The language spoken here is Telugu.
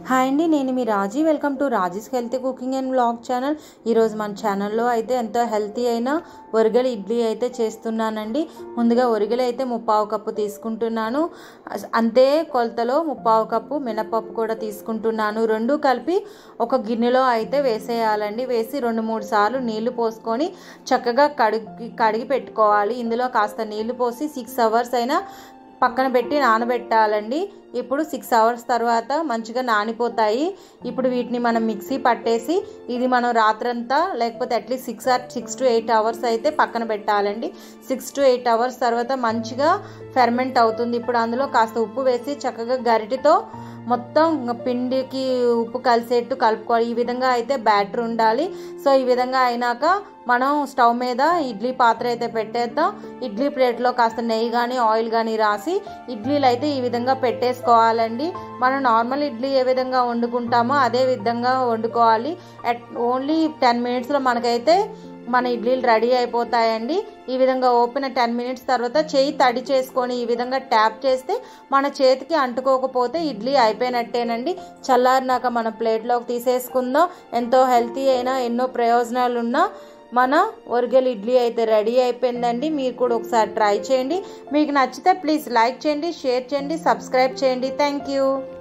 హాయ్ అండి, నేను మీ Raji. Welcome to Raji's healthy cooking and vlog channel. ఈరోజు మన ఛానల్లో అయితే ఎంతో హెల్తీ అయిన ఒరిగల ఇడ్లీ అయితే చేస్తున్నానండి. ముందుగా ఒరిగలు అయితే 3/4 కప్పు తీసుకుంటున్నాను. అంతే కొలతలో 3/4 కప్పు మినపప్పు కూడా తీసుకుంటున్నాను. రెండు కలిపి ఒక గిన్నెలో అయితే వేసేయాలండి. వేసి 2-3 సార్లు నీళ్లు పోసుకొని చక్కగా కడిగి పెట్టుకోవాలి. ఇందులో కాస్త నీళ్లు పోసి 6 అవర్స్ అయినా పక్కన పెట్టి నానబెట్టాలండి. ఇప్పుడు 6 అవర్స్ తర్వాత మంచిగా నానిపోతాయి. ఇప్పుడు వీటిని మనం మిక్సీ పట్టేసి ఇది మనం రాత్రంతా లేకపోతే అట్లీస్ట్ 6 to 8 అవర్స్ అయితే పక్కన పెట్టాలండి. 6 to 8 అవర్స్ తర్వాత మంచిగా ఫెర్మెంట్ అవుతుంది. ఇప్పుడు అందులో కాస్త ఉప్పు వేసి చక్కగా గరిటెతో మొత్తం పిండికి ఉప్పు కలిసేట్టు కలుపుకోవాలి. ఈ విధంగా అయితే బ్యాటర్ ఉండాలి. సో ఈ విధంగా అయినాక మనం స్టవ్ మీద ఇడ్లీ పాత్ర అయితే పెట్టేద్దాం. ఇడ్లీ ప్లేట్లో కాస్త నెయ్యి కానీ ఆయిల్ కానీ రాసి ఇడ్లీలు అయితే ఈ విధంగా పెట్టేసుకోవాలండి. మనం నార్మల్ ఇడ్లీ ఏ విధంగా వండుకుంటామో అదే విధంగా వండుకోవాలి. ఓన్లీ 10 మినిట్స్లో మనకైతే మన ఇడ్లీలు రెడీ అయిపోతాయండి. ఈ విధంగా ఓపెన్ 10 మినిట్స్ తర్వాత చేయి తడి చేసుకొని ఈ విధంగా ట్యాప్ చేస్తే మన చేతికి అంటుకోకపోతే ఇడ్లీ అయిపోయినట్టేనండి. చల్లారినాక మనం ప్లేట్లోకి తీసేసుకుందాం. ఎంతో హెల్తీ అయినా ఎన్నో ప్రయోజనాలు ఉన్న మన ఒరిగల ఇడ్లీ అయితే రెడీ అయిపోయిందండి. మీరు కూడా ఒకసారి ట్రై చేయండి. మీకు నచ్చితే ప్లీజ్ లైక్ చేయండి, షేర్ చేయండి, సబ్స్క్రైబ్ చేయండి. Thank you.